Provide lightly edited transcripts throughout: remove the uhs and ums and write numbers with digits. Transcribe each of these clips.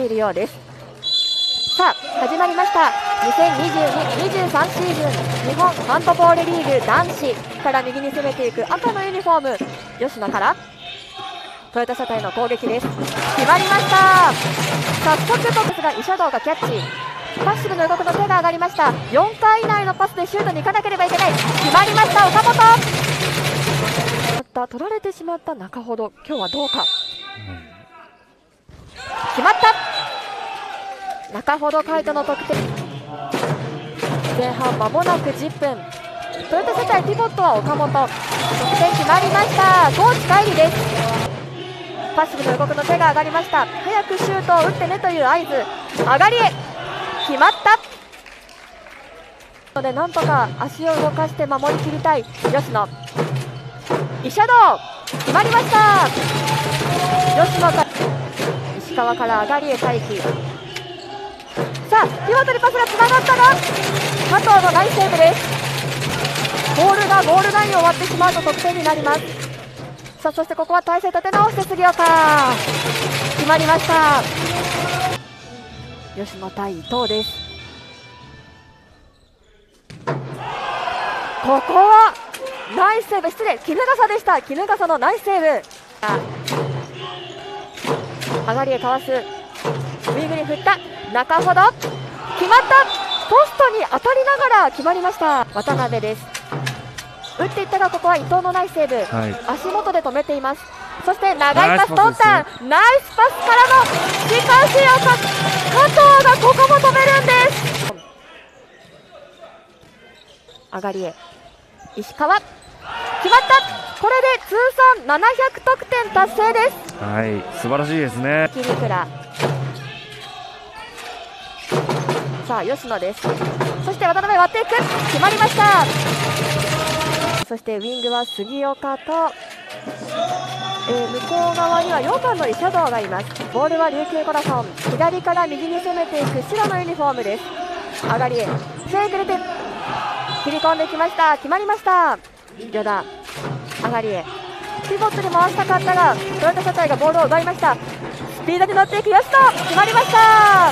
いるようです。さあ始まりました。2022-23シーズン日本ハンドボールリーグ男子から右に攻めていく赤のユニフォーム吉野からトヨタ車体の攻撃です。決まりました。早速トップがイシャドウがキャッチ、パッシブの動くの手が上がりました。4回以内のパスでシュートに行かなければいけない。決まりました。岡本取られてしまった中ほど今日はどうか、決まった。中ほど海斗の得点。前半間もなく10分、トヨタ車体ピボットは岡本、得点決まりました。高知海里です。パッシブの動くの手が上がりました。早くシュートを打ってねという合図。上がりへ決まったので、なんとか足を動かして守りきりたい吉野。イシャドウ決まりました。吉野か石川から上がりへ待機。さあピボットにパスがつながったが加藤のナイスセーブです。ボールがゴールラインを割ってしまうと得点になります。さあそしてここは体勢立て直して杉岡決まりました。吉野対伊藤です。ここはナイスセーブ、失礼、衣笠でした。衣笠のナイスセーブ。上がりへかわす、ウィングに振った中ほど決まった。ポストに当たりながら決まりました。渡辺です。打っていったがここは伊藤のナイスセーブ、足元で止めています。そして長いパス通った、ナイスパスからのしかし加藤がここも止めるんです。上がりへ石川決まった。これで通算700得点達成です。 はい、素晴らしいですね。 切り倉、さあ吉野です。そして渡辺割っていく、決まりました。そしてウイングは杉岡と、向こう側には4番のイシャドウがいます。ボールは琉球コラソン、左から右に攻めていく白のユニフォームです。上がりへフェイクで切り込んできました。決まりました。与田上がりへピボットに回したかったがトヨタ車体がボールを奪いました。スピードに乗っていく吉野、決まりました。さ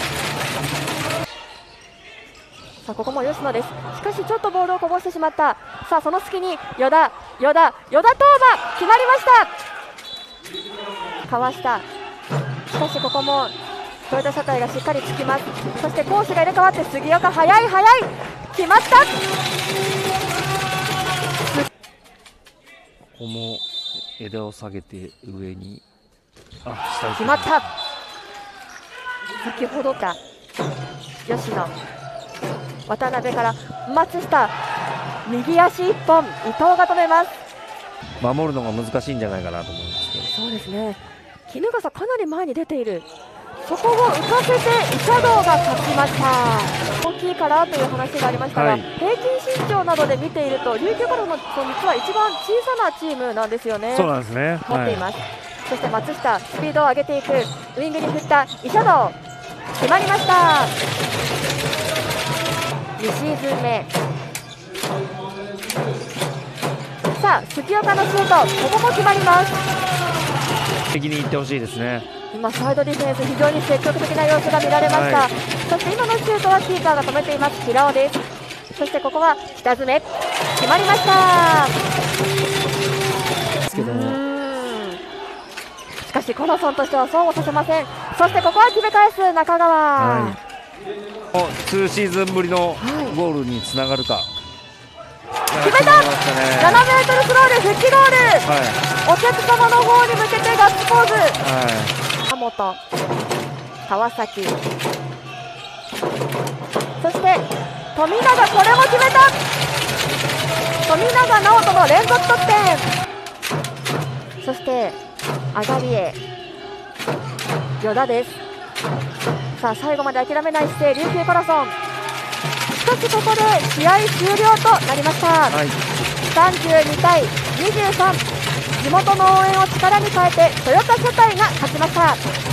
あここも吉野です。しかしちょっとボールをこぼしてしまった。さあその隙に与田当馬決まりました。かわした。しかしここもトヨタ車体がしっかりつきます。そして攻守が入れ替わって杉岡速い決まった。 ここも枝を下げて上に下決まった。先ほどか吉野、渡辺から松下、右足1本、伊藤が止めます。 守るのが難しいんじゃないかなと思うんですけど。 そうですね、衣笠かなり前に出ている。そこを浮かせてイシャドウが勝ちました。大きいからという話がありましたが、平均身長などで見ていると琉球コラソン実は一番小さなチームなんですよね。 そうなんですね。 持っています。そして松下、スピードを上げていく、ウイングに振ったイシャドウ決まりました。2シーズン目。さあ杉岡のシュート、ここも決まります。 敵に行ってほしいですね。 今サイドディフェンス非常に積極的な様子が見られました。そして今のシュートはキーパーが止めています。平尾です。そしてここは北詰決まりました。しかしコラソンとしてはそうもさせません。そしてここは決め返す中川、 2シーズンぶりのゴールにつながるか。 決めた。7メートルスローで復帰ゴール、お客様の方に向けてガッツポーズ。浜本、川崎、そして富永、これも決めた。富永直人の連続得点。そして上がりへ与田です。さあ最後まで諦めない姿勢、琉球コラソン。しかしここで試合終了となりました。32対23、地元の応援を力に変えてトヨタ車体が勝ちました。